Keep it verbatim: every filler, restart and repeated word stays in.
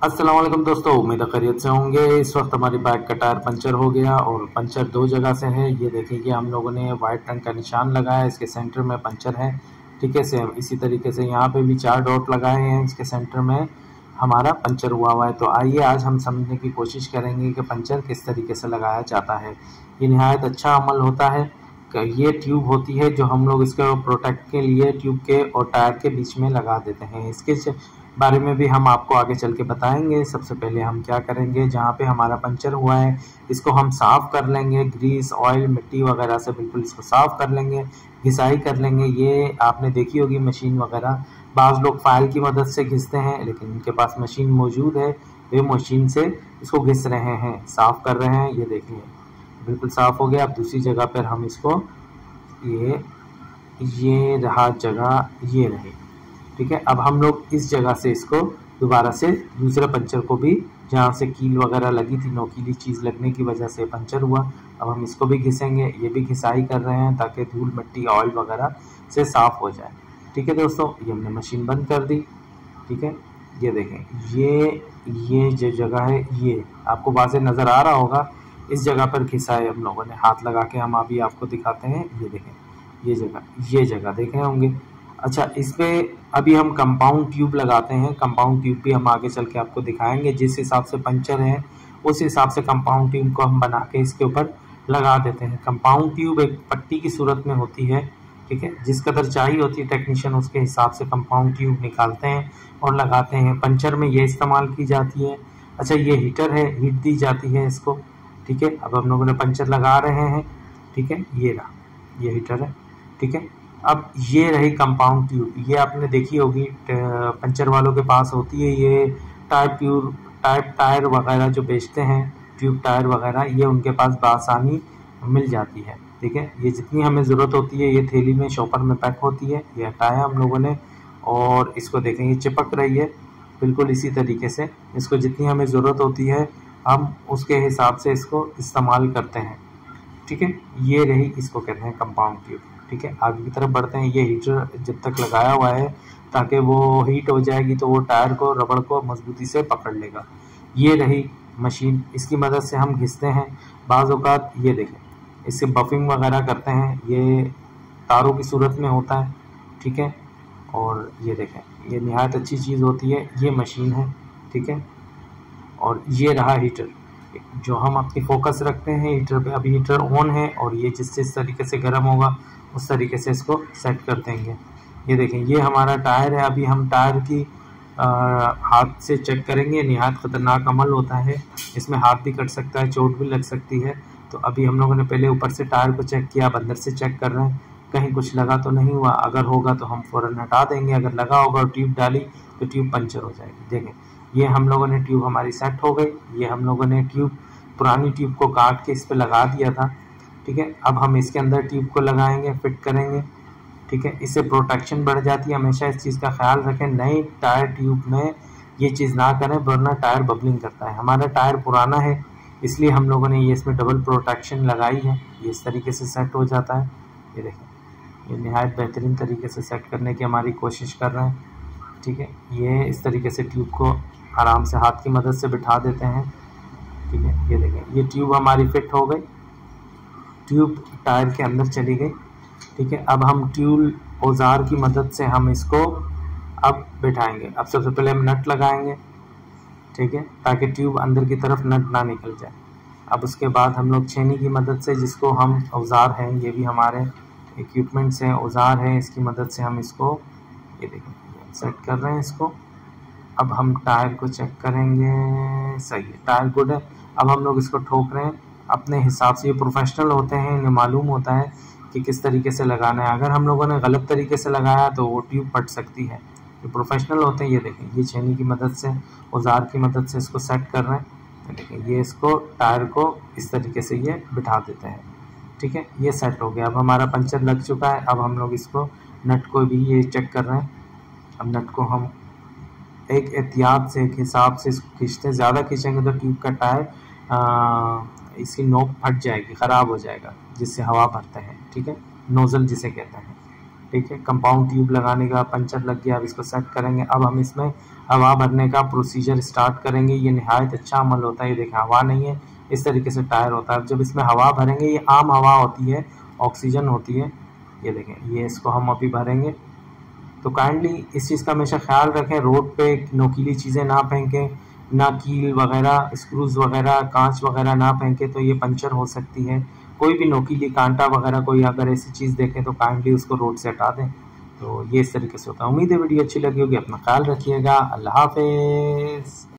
अस्सलाम वालेकुम दोस्तों, उम्मीद है खैरियत से होंगे। इस वक्त हमारी बाइक का टायर पंचर हो गया और पंचर दो जगह से है। ये देखिए कि हम लोगों ने वाइट रंग का निशान लगाया, इसके सेंटर में पंचर है। ठीक है, सेम इसी तरीके से यहाँ पे भी चार डॉट लगाए हैं, इसके सेंटर में हमारा पंचर हुआ हुआ है। तो आइए आज हम समझने की कोशिश करेंगे कि पंचर किस तरीके से लगाया जाता है। ये निहायत अच्छा अमल होता है। ये ट्यूब होती है जो हम लोग इसके प्रोटेक्ट के लिए ट्यूब के और टायर के बीच में लगा देते हैं। इसके बारे में भी हम आपको आगे चल के बताएंगे। सबसे पहले हम क्या करेंगे, जहाँ पे हमारा पंचर हुआ है इसको हम साफ़ कर लेंगे, ग्रीस ऑयल मिट्टी वगैरह से बिल्कुल इसको साफ़ कर लेंगे, घिसाई कर लेंगे। ये आपने देखी होगी मशीन वगैरह, बाज़ लोग फाइल की मदद से घिसते हैं, लेकिन इनके पास मशीन मौजूद है, वे मशीन से इसको घिस रहे हैं, साफ़ कर रहे हैं। ये देखिए बिल्कुल साफ़ हो गया। अब दूसरी जगह पर हम इसको ये ये रहा जगह, ये रही। ठीक है, अब हम लोग इस जगह से इसको दोबारा से दूसरे पंचर को भी, जहाँ से कील वगैरह लगी थी, नोकीली चीज़ लगने की वजह से पंचर हुआ, अब हम इसको भी घिसेंगे। ये भी घिसाई कर रहे हैं ताकि धूल मिट्टी ऑयल वगैरह से साफ़ हो जाए। ठीक है दोस्तों, ये हमने मशीन बंद कर दी। ठीक है, ये देखें, ये ये जो जगह है ये आपको वाज़ेह नज़र आ रहा होगा। इस जगह पर घिसा है हम लोगों ने, हाथ लगा के हम अभी आपको दिखाते हैं। ये देखें, ये जगह ये जगह देख रहे होंगे। अच्छा, इस पर अभी हम कंपाउंड ट्यूब लगाते हैं। कंपाउंड ट्यूब भी हम आगे चल के आपको दिखाएंगे। जिस हिसाब से पंचर है उस हिसाब से कंपाउंड ट्यूब को हम बना के इसके ऊपर लगा देते हैं। कंपाउंड ट्यूब एक पट्टी की सूरत में होती है। ठीक है, जिस कदर चाहिए होती है टेक्नीशियन उसके हिसाब से कंपाउंड ट्यूब निकालते हैं और लगाते हैं। पंचर में ये इस्तेमाल की जाती है। अच्छा, ये हीटर है, हीट दी जाती है इसको। ठीक है, अब हम लोगों ने पंचर लगा रहे हैं। ठीक है, ये रहा, ये हीटर है। ठीक है, अब ये रही कंपाउंड ट्यूब। ये आपने देखी होगी, पंचर वालों के पास होती है ये टाइप ट्यूब, टाइप टायर वगैरह जो बेचते हैं, ट्यूब टायर वगैरह, ये उनके पास बआसानी मिल जाती है। ठीक है, ये जितनी हमें ज़रूरत होती है ये थैली में शॉपर में पैक होती है। ये हटाया हम लोगों ने और इसको देखें, ये चिपक रही है बिल्कुल इसी तरीके से। इसको जितनी हमें ज़रूरत होती है हम उसके हिसाब से इसको इस्तेमाल करते हैं। ठीक है, ये रही, इसको कहते हैं कंपाउंड ट्यूब। ठीक है, आगे की तरफ बढ़ते हैं। ये हीटर जब तक लगाया हुआ है ताकि वो हीट हो जाएगी तो वो टायर को, रबड़ को मजबूती से पकड़ लेगा। ये रही मशीन, इसकी मदद से हम घिसते हैं। बाज़ औक़ात ये देखें, इससे बफिंग वगैरह करते हैं, ये तारों की सूरत में होता है। ठीक है, और ये देखें, ये निहायत अच्छी चीज़ होती है। ये मशीन है। ठीक है, और ये रहा हीटर जो हम अपनी फोकस रखते हैं हीटर पे। अभी हीटर ऑन है और ये जिस जिस तरीके से गर्म होगा उस तरीके से इसको सेट कर देंगे। ये देखें, ये हमारा टायर है। अभी हम टायर की आ, हाथ से चेक करेंगे। निहायत ख़तरनाक अमल होता है, इसमें हाथ भी कट सकता है, चोट भी लग सकती है। तो अभी हम लोगों ने पहले ऊपर से टायर को चेक किया, अब अंदर से चेक कर रहे हैं कहीं कुछ लगा तो नहीं हुआ। अगर होगा तो हम फ़ौरन हटा देंगे, अगर लगा होगा और ट्यूब डाली तो ट्यूब पंचर हो जाएगी। देखें, ये हम लोगों ने ट्यूब हमारी सेट हो गई। ये हम लोगों ने ट्यूब, पुरानी ट्यूब को काट के इस पर लगा दिया था। ठीक है, अब हम इसके अंदर ट्यूब को लगाएंगे, फिट करेंगे। ठीक है, इससे प्रोटेक्शन बढ़ जाती है। हमेशा इस चीज़ का ख्याल रखें, नई टायर ट्यूब में ये चीज़ ना करें वरना टायर बबलिंग करता है। हमारा टायर पुराना है इसलिए हम लोगों ने ये इसमें डबल प्रोटेक्शन लगाई है। ये इस तरीके से सेट हो जाता है। ये देखें, ये निहायत बेहतरीन तरीके से सेट करने की हमारी कोशिश कर रहे हैं। ठीक है, ये इस तरीके से ट्यूब को आराम से हाथ की मदद से बिठा देते हैं। ठीक है, ये देखें, ये ट्यूब हमारी फिट हो गई, ट्यूब टायर के अंदर चली गई। ठीक है, अब हम ट्यूब औजार की मदद से हम इसको अब बिठाएंगे। अब सबसे पहले हम नट लगाएंगे। ठीक है, ताकि ट्यूब अंदर की तरफ नट ना निकल जाए। अब उसके बाद हम लोग छेनी की मदद से, जिसको हम औजार हैं, ये भी हमारे इक्विपमेंट्स हैं, औजार हैं, इसकी मदद से हम इसको, ये देखें, सेट कर रहे हैं इसको। अब हम टायर को चेक करेंगे, सही है, टायर गुड है। अब हम लोग इसको ठोक रहे हैं अपने हिसाब से। ये प्रोफेशनल होते हैं, इन्हें मालूम होता है कि किस तरीके से लगाना है। अगर हम लोगों ने गलत तरीके से लगाया तो वो ट्यूब फट सकती है। ये प्रोफेशनल होते हैं। ये देखें, ये छेनी की मदद से, औजार की मदद से इसको सेट कर रहे हैं। ये देखें, ये इसको टायर को इस तरीके से ये बिठा देते हैं। ठीक है, ये सेट हो गया। अब हमारा पंचर लग चुका है। अब हम लोग इसको, नट को भी ये चेक कर रहे हैं। अब नट को हम एक एहतियात से, एक हिसाब से इसको खींचते हैं। ज़्यादा खींचेंगे तो ट्यूब का टायर, इसकी नोक फट जाएगी, ख़राब हो जाएगा, जिससे हवा भरते हैं। ठीक है, नोज़ल जिसे कहते हैं। ठीक है। कंपाउंड ट्यूब लगाने का पंचर लग गया, अब इसको सेट करेंगे। अब हम इसमें हवा भरने का प्रोसीजर स्टार्ट करेंगे। ये निहायत अच्छा अमल होता है। ये देखें हवा नहीं है, इस तरीके से टायर होता है। अब जब इसमें हवा भरेंगे, ये आम हवा होती है, ऑक्सीजन होती है। ये देखें, ये इसको हम अभी भरेंगे। तो काइंडली इस चीज़ का हमेशा ख्याल रखें, रोड पे नोकीली चीज़ें ना फेंकें, ना कील वगैरह, स्क्रूज वगैरह, कांच वगैरह ना फेंकें, तो ये पंचर हो सकती है। कोई भी नोकीली कांटा वगैरह कोई अगर ऐसी चीज़ देखें तो काइंडली उसको रोड से हटा दें। तो ये इस तरीके से होता है। उम्मीद है वीडियो अच्छी लगी होगी। अपना ख्याल रखिएगा। अल्लाह हाफिज़।